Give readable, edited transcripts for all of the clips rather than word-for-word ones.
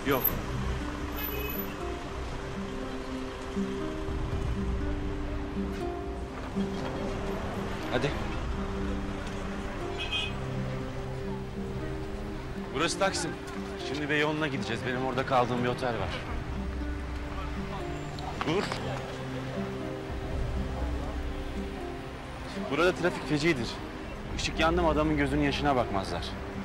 Yok. Hadi. Burası Taksim. Şimdi Beyoğlu'na gideceğiz. Benim orada kaldığım bir otel var. Dur. Burada trafik fecidir. Işık yandı mı adamın gözünün yaşına bakmazlar.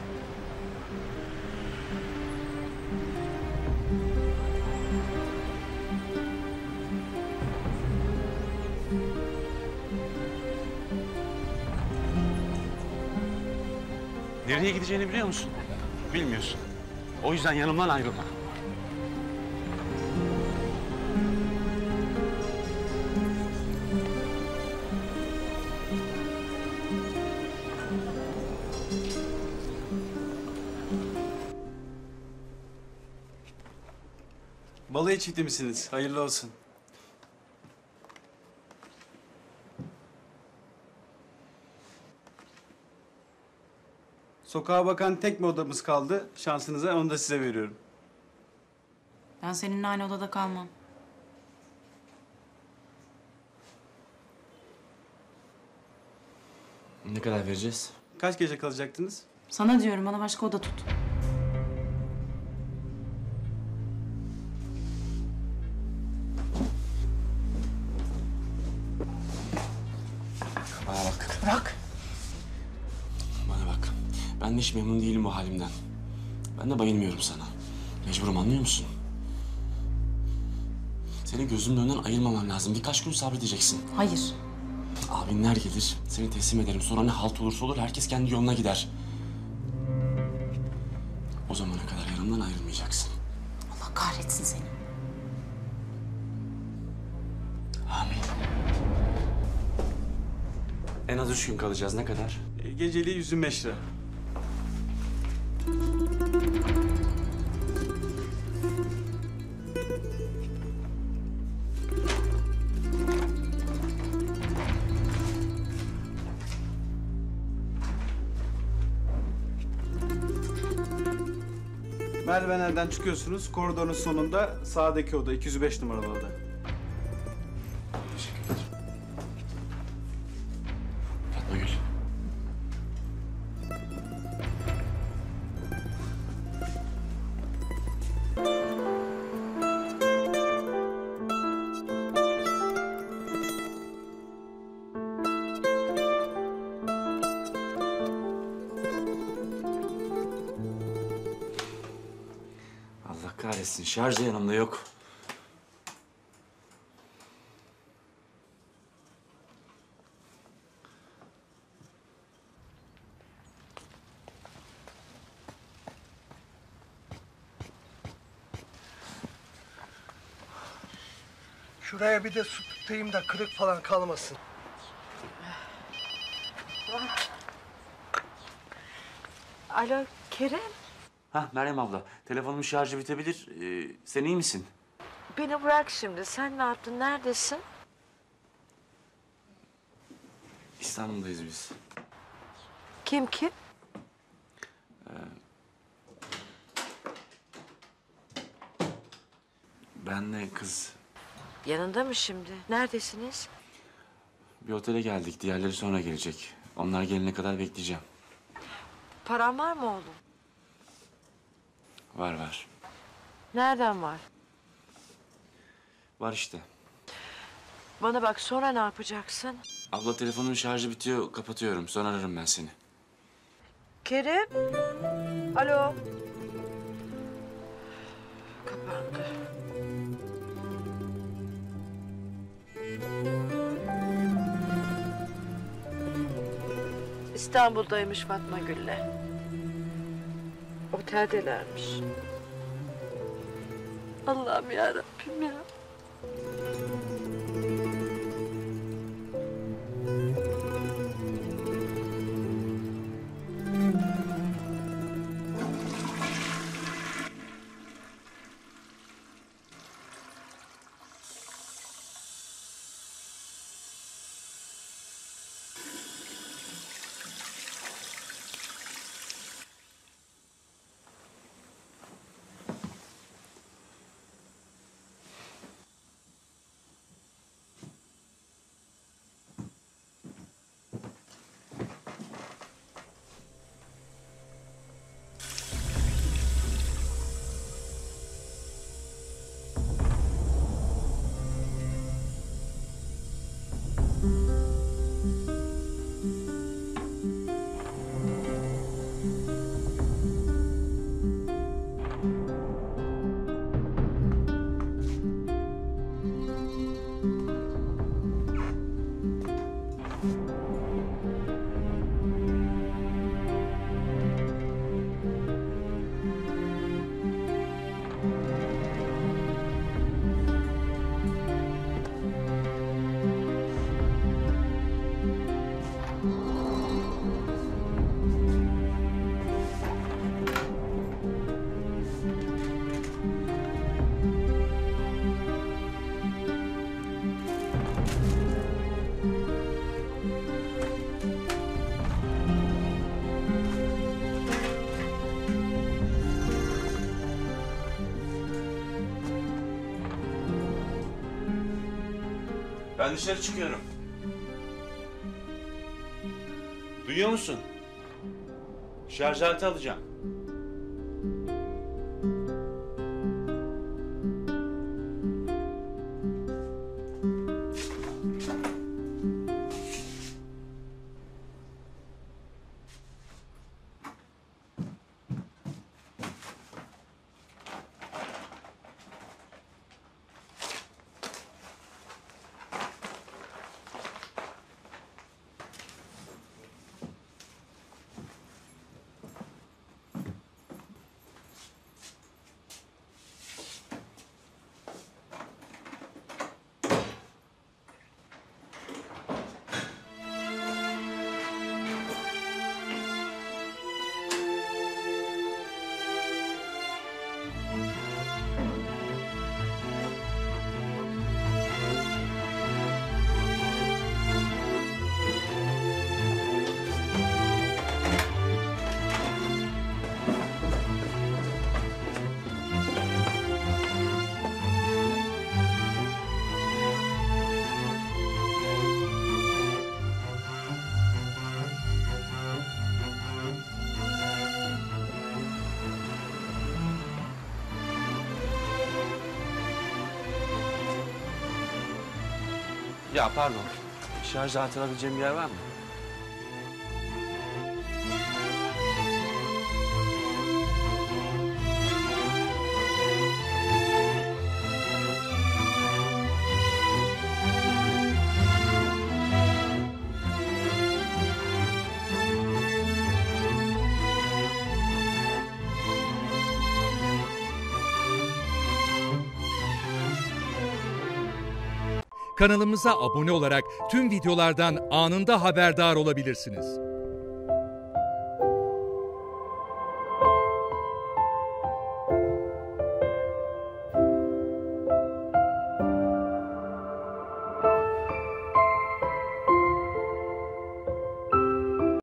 Nereye gideceğini biliyor musun? Bilmiyorsun. O yüzden yanımdan ayrılma. Balayı çifti misiniz? Hayırlı olsun. Sokağa bakan tek bir odamız kaldı. Şansınıza onu da size veriyorum. Ben seninle aynı odada kalmam. Ne kadar vereceğiz? Kaç gece kalacaktınız? Sana diyorum, bana başka oda tut. Bana bak. Bırak. Bana bak. Ben de hiç memnun değilim bu halimden. Ben de bayılmıyorum sana. Mecburum, anlıyor musun? Senin gözümün önünden ayırmamam lazım. Birkaç gün sabredeceksin. Hayır. Abinler gelir, seni teslim ederim. Sonra ne halt olursa olur, herkes kendi yoluna gider. O zamana kadar yanımdan ayrılmayacaksın. Allah kahretsin seni. Amin. En az 3 gün kalacağız. Ne kadar? Geceliği 125 lira. Merdivenlerden çıkıyorsunuz. Koridorun sonunda sağdaki oda, 205 numaralı oda. Teşekkür ederim. Fatma Gül. Allah kahretsin, şarj da yanımda yok. Şuraya bir de su tutayım da kırık falan kalmasın. Alo Kerem, Ha Meryem abla, telefonumun şarjı bitebilir. Sen iyi misin? beni bırak şimdi. Sen ne yaptın? Neredesin? İstanbul'dayız biz. Kim kim? Benle kız Yanında mı şimdi? Neredesiniz? bir otele geldik. Diğerleri sonra gelecek. Onlar gelene kadar bekleyeceğim. Paran var mı oğlum? Var var. Nereden var? Var işte. Bana bak, sonra ne yapacaksın? Abla telefonun şarjı bitiyor. Kapatıyorum. Sonra ararım ben seni. Kerem? Alo? Kapandı. İstanbul'daymış Fatma Gül'le. Oteldelermiş. Allah'ım yarabbim ya. Ben dışarı çıkıyorum. Duyuyor musun? Şarj aleti alacağım. Ya pardon. Şarj aleti alabileceğim bir yer var mı? Kanalımıza abone olarak tüm videolardan anında haberdar olabilirsiniz.